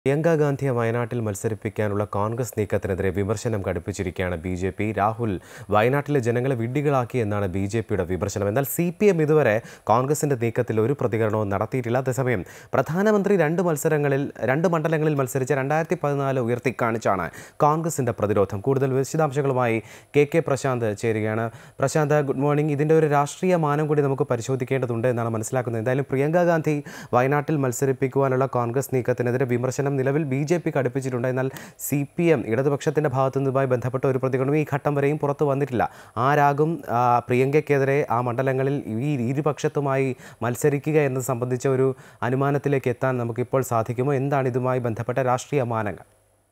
പ്രിയങ്ക ഗാന്ധിയെ വയനാട്ടിൽ മത്സരിപ്പിക്കാനുള്ള കോൺഗ്രസ് നീക്കത്തിനെതിരെ വിമർശനം കടുപ്പിച്ചിരിക്കുകയാണ് ബി.ജെ.പി. രാഹുൽ വയനാട്ടിലെ ജനങ്ങളെ വിഡ്ഢികളാക്കി എന്നാണ് ബി.ജെ.പിയുടെ വിമർശനം. എന്നാൽ CPM ഇതുവരെ കോൺഗ്രസിന്റെ നീക്കത്തിൽ ഒരു പ്രതികരണവും നടത്തിയിട്ടില്ല. അതേസമയം പ്രധാനമന്ത്രി രണ്ട് മണ്ഡലങ്ങളിൽ മത്സരിച്ച 2014 ഉയർത്തിക്കാണിച്ചാണ് കോൺഗ്രസിന്റെ പ്രതിരോധം. കൂടുതൽ വിശദാംശങ്ങളുമായി കെ പ്രശാന്ത് ചേരുകയാണ്. Prashanth, good morning. ഇതിന്റെ ഒരു രാഷ്ട്രീയ മാനം കൂടി നമുക്ക് പരിശോധിക്കേണ്ടതുണ്ട് എന്നാണ് മനസ്സിലാക്കുന്നത്. എന്തായാലും പ്രിയങ്ക ഗാന്ധി വയനാട്ടിൽ മത്സരിപ്പിക്കുവാനുള്ള കോൺഗ്രസ് നീക്കത്തിനെതിരെ വിമർശനം നിലവിൽ ബി.ജെ.പി. കടുപ്പിച്ചിട്ടുണ്ട്. എന്നാൽ CPM ഇടതുപക്ഷത്തിന്റെ ഭാഗത്തു നിന്നുമായി ബന്ധപ്പെട്ട ഒരു പ്രതികരണം ഈ ഘട്ടം വരെയും പുറത്തു വന്നിട്ടില്ല. ആരാകും പ്രിയങ്കയ്ക്കെതിരെ ആ മണ്ഡലങ്ങളിൽ ഈ ഇരുപക്ഷത്തുമായി മത്സരിക്കുക എന്നത് സംബന്ധിച്ച ഒരു അനുമാനത്തിലേക്ക് എത്താൻ നമുക്കിപ്പോൾ സാധിക്കുമോ? എന്താണ് ഇതുമായി ബന്ധപ്പെട്ട രാഷ്ട്രീയ മാനങ്ങൾ?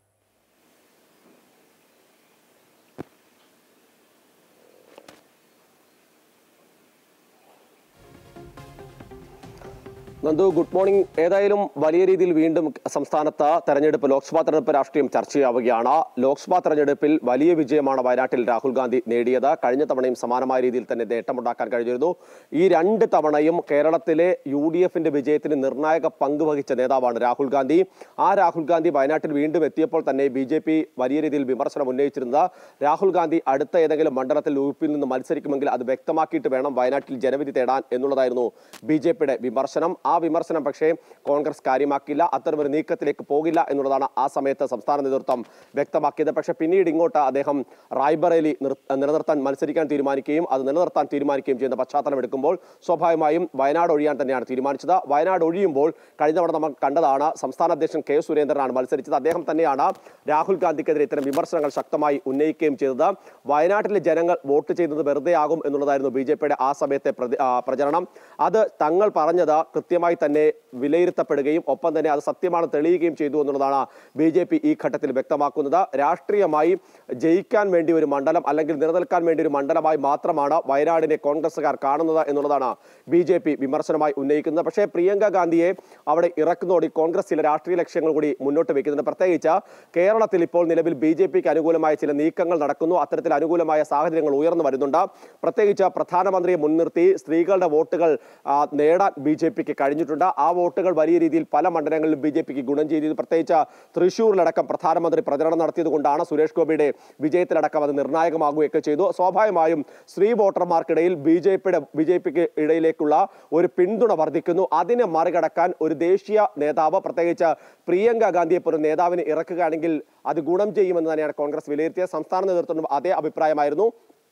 Nandu, good morning. ഏതായാലും വലിയ രീതിയിൽ വീണ്ടും സംസ്ഥാനത്ത് തെരഞ്ഞെടുപ്പ്, ലോക്സഭാ തെരഞ്ഞെടുപ്പ് രാഷ്ട്രീയം ചർച്ചയാവുകയാണ്. ലോക്സഭാ തെരഞ്ഞെടുപ്പിൽ വലിയ വിജയമാണ് വയനാട്ടിൽ രാഹുൽ ഗാന്ധി നേടിയത്. കഴിഞ്ഞ തവണയും സമാനമായ രീതിയിൽ തന്നെ നേട്ടമുണ്ടാക്കാൻ കഴിഞ്ഞിരുന്നു. ഈ രണ്ട് തവണയും കേരളത്തിലെ UDFന്റെ വിജയത്തിന് നിർണായക പങ്ക് വഹിച്ച നേതാവാണ് രാഹുൽ ഗാന്ധി. ആ രാഹുൽ ഗാന്ധി വയനാട്ടിൽ വീണ്ടും എത്തിയപ്പോൾ തന്നെ BJP വലിയ രീതിയിൽ വിമർശനം ഉന്നയിച്ചിരുന്നത് രാഹുൽ ഗാന്ധി അടുത്ത ഏതെങ്കിലും മണ്ഡലത്തിൽ UP-ൽ നിന്ന് മത്സരിക്കുമെങ്കിൽ അത് വ്യക്തമാക്കിയിട്ട് വേണം വയനാട്ടിൽ ജനവിധി തേടാൻ എന്നുള്ളതായിരുന്നു BJPയുടെ വിമർശനം. ആ വിമർശനം പക്ഷേ കോൺഗ്രസ് കാര്യമാക്കില്ല. അത്തരമൊരു നീക്കത്തിലേക്ക് പോകില്ല എന്നുള്ളതാണ് ആ സമയത്ത് സംസ്ഥാന നേതൃത്വം വ്യക്തമാക്കിയത്. പക്ഷേ പിന്നീട് ഇങ്ങോട്ട് അദ്ദേഹം റായ്ബറേലി മത്സരിക്കാൻ തീരുമാനിക്കുകയും അത് നിലനിർത്താൻ തീരുമാനിക്കുകയും ചെയ്യുന്ന പശ്ചാത്തലം എടുക്കുമ്പോൾ സ്വാഭാവികമായും വയനാട് ഒഴിയാൻ തന്നെയാണ് തീരുമാനിച്ചത്. വയനാട് ഒഴിയുമ്പോൾ കഴിഞ്ഞ തവണ നമ്മൾ കണ്ടതാണ്, സംസ്ഥാന അധ്യക്ഷൻ K. സുരേന്ദ്രനാണ് മത്സരിച്ചത്. അദ്ദേഹം തന്നെയാണ് രാഹുൽ ഗാന്ധിക്കെതിരെ ഇത്തരം വിമർശനങ്ങൾ ശക്തമായി ഉന്നയിക്കുകയും ചെയ്തത്. വയനാട്ടിലെ ജനങ്ങൾ വോട്ട് ചെയ്തത് വെറുതെ ആകും എന്നുള്ളതായിരുന്നു BJPയുടെ ആ സമയത്തെ പ്രചരണം. അത് തങ്ങൾ പറഞ്ഞത് കൃത്യമായി തന്നെ വിലയിരുത്തപ്പെടുകയും ഒപ്പം തന്നെ അത് സത്യമാണ് തെളിയുകയും ചെയ്തു എന്നുള്ളതാണ് BJP ഈ ഘട്ടത്തിൽ വ്യക്തമാക്കുന്നത്. രാഷ്ട്രീയമായി ജയിക്കാൻ വേണ്ടി ഒരു മണ്ഡലം അല്ലെങ്കിൽ നിലനിൽക്കാൻ വേണ്ടി ഒരു മണ്ഡലമായി മാത്രമാണ് വയനാടിനെ കോൺഗ്രസുകാർ കാണുന്നത് എന്നുള്ളതാണ് BJP വിമർശനമായി ഉന്നയിക്കുന്നത്. പക്ഷേ പ്രിയങ്ക ഗാന്ധിയെ അവിടെ ഇറക്കുന്നതോടെ കോൺഗ്രസ് ചില രാഷ്ട്രീയ ലക്ഷ്യങ്ങൾ കൂടി മുന്നോട്ട് വെക്കുന്നുണ്ട്. പ്രത്യേകിച്ച് കേരളത്തിൽ ഇപ്പോൾ നിലവിൽ BJPക്ക് അനുകൂലമായ ചില നീക്കങ്ങൾ നടക്കുന്നു. അത്തരത്തിൽ അനുകൂലമായ സാഹചര്യങ്ങൾ ഉയർന്നു വരുന്നുണ്ട്. പ്രത്യേകിച്ച് പ്രധാനമന്ത്രിയെ മുൻനിർത്തി സ്ത്രീകളുടെ വോട്ടുകൾ നേടാൻ BJPക്ക് കഴിഞ്ഞിട്ടുണ്ട്. ആ വോട്ടുകൾ വലിയ രീതിയിൽ പല മണ്ഡലങ്ങളിലും BJPക്ക് ഗുണം ചെയ്തത്. പ്രത്യേകിച്ച് തൃശ്ശൂരിലടക്കം പ്രധാനമന്ത്രി പ്രചരണം നടത്തിയത് കൊണ്ടാണ്. സുരേഷ് ഗോപിയുടെ വിജയത്തിലടക്കം അത് നിർണായകമാകുകയൊക്കെ ചെയ്തു. സ്വാഭാവികമായും സ്ത്രീ വോട്ടർമാർക്കിടയിൽ BJPക്ക് ഇടയിലേക്കുള്ള ഒരു പിന്തുണ വർദ്ധിക്കുന്നു. അതിനെ മറികടക്കാൻ ഒരു ദേശീയ നേതാവ്, പ്രത്യേകിച്ച് പ്രിയങ്ക ഗാന്ധിയെ പോലെ നേതാവിനെ ഇറക്കുകയാണെങ്കിൽ അത് ഗുണം ചെയ്യുമെന്ന് തന്നെയാണ് കോൺഗ്രസ് വിലയിരുത്തിയത്. സംസ്ഥാന നേതൃത്വം അതേ അഭിപ്രായമായിരുന്നു.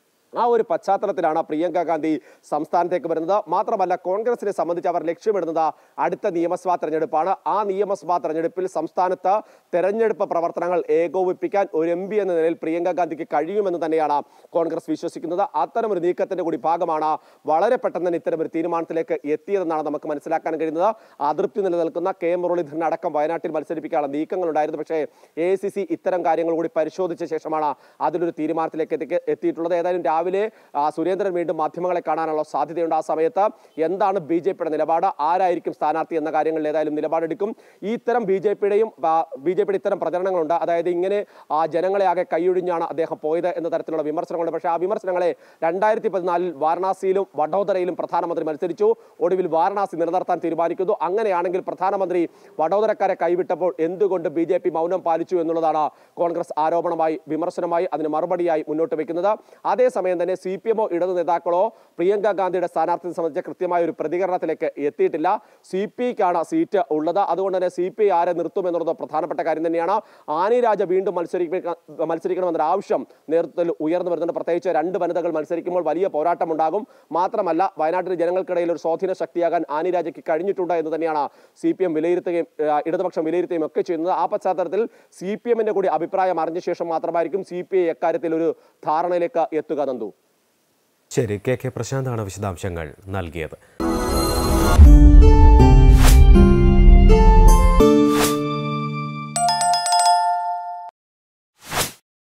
ആ ഒരു പശ്ചാത്തലത്തിലാണ് പ്രിയങ്ക ഗാന്ധി സംസ്ഥാനത്തേക്ക് വരുന്നത്. മാത്രമല്ല, കോൺഗ്രസിനെ സംബന്ധിച്ച് അവർ ലക്ഷ്യമിടുന്നത് അടുത്ത നിയമസഭാ തെരഞ്ഞെടുപ്പാണ്. ആ നിയമസഭാ തെരഞ്ഞെടുപ്പിൽ സംസ്ഥാനത്ത് തെരഞ്ഞെടുപ്പ് പ്രവർത്തനങ്ങൾ ഏകോപിപ്പിക്കാൻ ഒരു MP എന്ന നിലയിൽ പ്രിയങ്ക ഗാന്ധിക്ക് കഴിയുമെന്ന് തന്നെയാണ് കോൺഗ്രസ് വിശ്വസിക്കുന്നത്. അത്തരമൊരു നീക്കത്തിന്റെ കൂടി ഭാഗമാണ് വളരെ പെട്ടെന്ന് തന്നെ ഇത്തരമൊരു തീരുമാനത്തിലേക്ക് എത്തിയതെന്നാണ് നമുക്ക് മനസ്സിലാക്കാൻ കഴിയുന്നത്. അതൃപ്തി നിലനിൽക്കുന്ന K. മുരളീധരൻ അടക്കം വയനാട്ടിൽ മത്സരിപ്പിക്കാനുള്ള നീക്കങ്ങൾ ഉണ്ടായിരുന്നു. പക്ഷേ AICC ഇത്തരം കാര്യങ്ങൾ കൂടി പരിശോധിച്ച ശേഷമാണ് അതിലൊരു തീരുമാനത്തിലേക്ക് എത്തിയിട്ടുള്ളത്. ഏതായാലും രാവിലെ സുരേന്ദ്രൻ വീണ്ടും മാധ്യമങ്ങളെ കാണാനുള്ള സാധ്യതയുണ്ട്. ആ സമയത്ത് എന്താണ് BJPയുടെ നിലപാട്, ആരായിരിക്കും സ്ഥാനാർത്ഥി എന്ന കാര്യങ്ങളിൽ ഏതായാലും നിലപാടെടുക്കും. ഈ ഇത്തരം BJPയുടെ ഇത്തരം പ്രചരണങ്ങളുണ്ട്. അതായത് ഇങ്ങനെ ജനങ്ങളെ ആകെ കൈയൊഴിഞ്ഞാണ് അദ്ദേഹം പോയത് എന്ന തരത്തിലുള്ള വിമർശനങ്ങളുണ്ട്. പക്ഷേ ആ വിമർശനങ്ങളെ 2014 വാരണാസിയിലും വഡോദരയിലും പ്രധാനമന്ത്രി മത്സരിച്ചു. ഒടുവിൽ വാരണാസി നിലനിർത്താൻ തീരുമാനിക്കുന്നു. അങ്ങനെയാണെങ്കിൽ പ്രധാനമന്ത്രി വഡോദരക്കാരെ കൈവിട്ടപ്പോൾ എന്തുകൊണ്ട് BJP മൗനം പാലിച്ചു എന്നുള്ളതാണ് കോൺഗ്രസ് ആരോപണമായി, വിമർശനമായി, അതിന് മറുപടിയായി മുന്നോട്ട് വെക്കുന്നത്. അതേസമയം തന്നെ CPM ഇടതു നേതാക്കളോ പ്രിയങ്ക ഗാന്ധിയുടെ സ്ഥാനാർത്ഥിയെ സംബന്ധിച്ച കൃത്യമായ ഒരു പ്രതികരണത്തിലേക്ക് എത്തിയിട്ടില്ല. CPക്കാണ് സീറ്റ് ഉള്ളത്. അതുകൊണ്ട് തന്നെ CPI ആരെ നിർത്തും എന്നുള്ളത് പ്രധാനപ്പെട്ട കാര്യം തന്നെയാണ്. ആനി രാജ വീണ്ടും മത്സരിക്കണമെന്നൊരു ആവശ്യം നേതൃത്വത്തിൽ ഉയർന്നു വരുന്നുണ്ട്. പ്രത്യേകിച്ച് 2 വനിതകൾ മത്സരിക്കുമ്പോൾ വലിയ പോരാട്ടമുണ്ടാകും. മാത്രമല്ല, വയനാട്ടിലെ ജനങ്ങൾക്കിടയിൽ ഒരു സ്വാധീന ശക്തിയാകാൻ ആനി രാജയ്ക്ക് കഴിഞ്ഞിട്ടുണ്ട് എന്ന് തന്നെയാണ് CPM വിലയിരുത്തുകയും ഇടതുപക്ഷം വിലയിരുത്തുകയും ഒക്കെ ചെയ്യുന്നത്. ആ പശ്ചാത്തലത്തിൽ CPMന്റെ കൂടി അഭിപ്രായം അറിഞ്ഞ ശേഷം മാത്രമായിരിക്കും CPI എക്കാര്യത്തിൽ ഒരു ധാരണയിലേക്ക് എത്തുക. നന്ദു, ശരി. കെ പ്രശാന്താണ് വിശദാംശങ്ങൾ നൽകിയത്.